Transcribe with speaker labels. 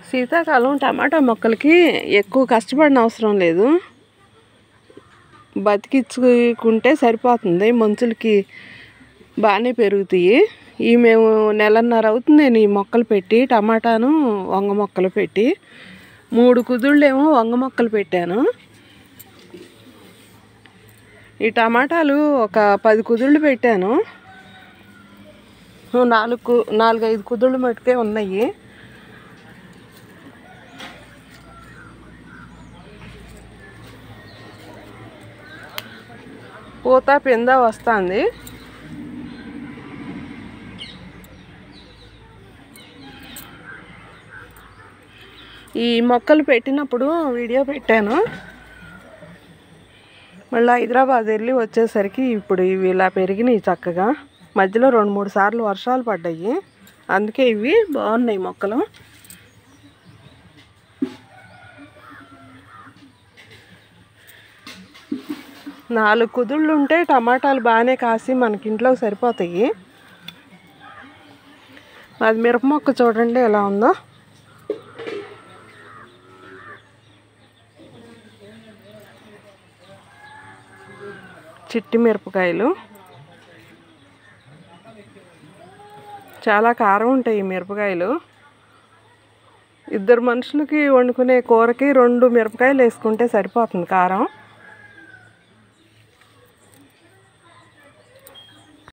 Speaker 1: శీతాకాలం టమాటా మొక్కలకి ఎక్కువ కష్టపడిన అవసరం లేదు, బతికించుకుంటే సరిపోతుంది. మంచులకి బాగానే పెరుగుతాయి. ఈ మేము నెలన్నర అవుతుంది నేను ఈ మొక్కలు పెట్టి, టమాటాను వంగ మొక్కలు పెట్టి. 3 కుదుళ్ళేమో వంగ మొక్కలు పెట్టాను. ఈ టమాటాలు ఒక 10 కుదుళ్ళు పెట్టాను. 4-5 కుదుళ్ళు మటుకే ఉన్నాయి. పూత పింద వస్తుంది. ఈ మొక్కలు పెట్టినప్పుడు వీడియో పెట్టాను. మళ్ళీ హైదరాబాద్ వెళ్ళి వచ్చేసరికి ఇప్పుడు ఇవి ఇలా పెరిగినాయి చక్కగా. మధ్యలో 2-3 సార్లు వర్షాలు పడ్డాయి, అందుకే ఇవి బాగున్నాయి మొక్కలు. నాలుగు కుదుళ్ళు ఉంటే టమాటాలు బాగానే కాసి మనకి ఇంట్లో సరిపోతాయి. అది మిరప మొక్క చూడండి ఎలా ఉందో. చిట్టి మిరపకాయలు చాలా కారం ఉంటాయి. ఈ మిరపకాయలు 2 మనుషులకి వండుకునే కూరకి 2 మిరపకాయలు వేసుకుంటే సరిపోతుంది కారం.